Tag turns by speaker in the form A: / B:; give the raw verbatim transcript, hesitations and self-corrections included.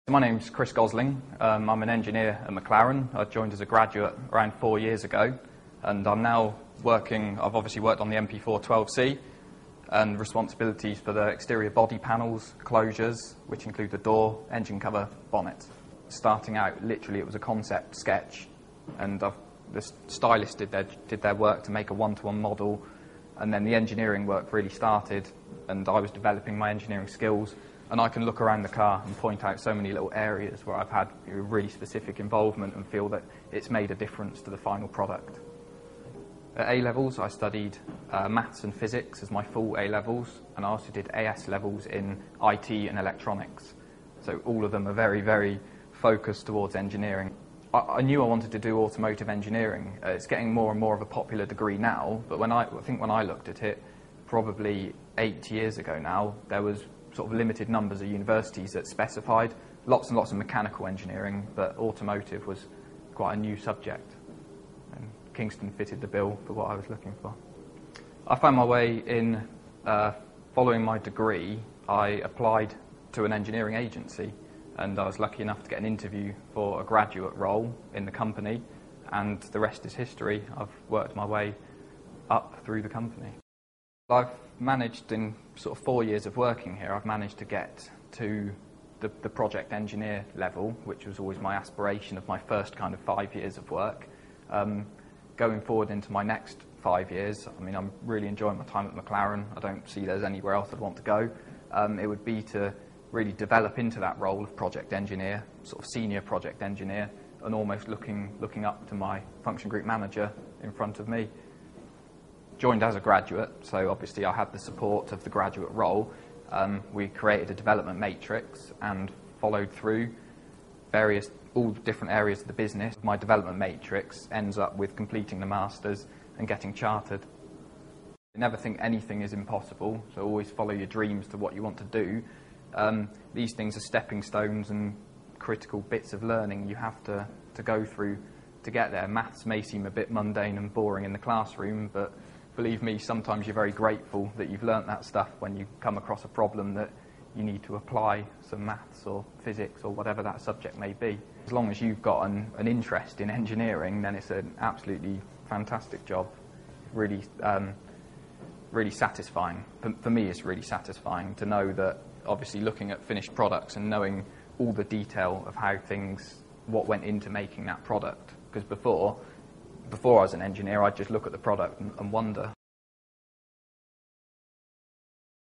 A: My name's Chris Gosling. Um, I'm an engineer at McLaren. I joined as a graduate around four years ago, and I'm now working, I've obviously worked on the M P four twelve C and responsibilities for the exterior body panels, closures, which include the door, engine cover, bonnet. Starting out, literally it was a concept sketch, and I've, the stylists did their, did their work to make a one-to-one model, and then the engineering work really started, and I was developing my engineering skills. And I can look around the car and point out so many little areas where I've had really specific involvement and feel that it's made a difference to the final product. At A-levels, I studied uh, maths and physics as my full A-levels, and I also did A S levels in I T and electronics. So all of them are very, very focused towards engineering. I, I knew I wanted to do automotive engineering. Uh, it's getting more and more of a popular degree now, but when I, I think when I looked at it, probably eight years ago now, there was sort of limited numbers of universities that specified lots and lots of mechanical engineering, but automotive was quite a new subject, and Kingston fitted the bill for what I was looking for. I found my way in, uh, following my degree, I applied to an engineering agency, and I was lucky enough to get an interview for a graduate role in the company, and the rest is history. I've worked my way up through the company. I've managed, in sort of four years of working here, I've managed to get to the, the project engineer level, which was always my aspiration of my first kind of five years of work. Um, going forward into my next five years, I mean, I'm really enjoying my time at McLaren. I don't see there's anywhere else I'd want to go. Um, it would be to really develop into that role of project engineer, sort of senior project engineer, and almost looking, looking up to my function group manager in front of me. Joined as a graduate, so obviously I had the support of the graduate role. Um, we created a development matrix and followed through various, all the different areas of the business. My development matrix ends up with completing the masters and getting chartered. I never think anything is impossible, so always follow your dreams to what you want to do. Um, these things are stepping stones and critical bits of learning you have to, to go through to get there. Maths may seem a bit mundane and boring in the classroom, but believe me, sometimes you're very grateful that you've learnt that stuff when you come across a problem that you need to apply some maths or physics or whatever that subject may be. As long as you've got an, an interest in engineering, then it's an absolutely fantastic job. Really, um, really satisfying. For, for me, it's really satisfying to know that, obviously, looking at finished products and knowing all the detail of how things, what went into making that product. Because before, Before I was an engineer, I'd just look at the product and, and wonder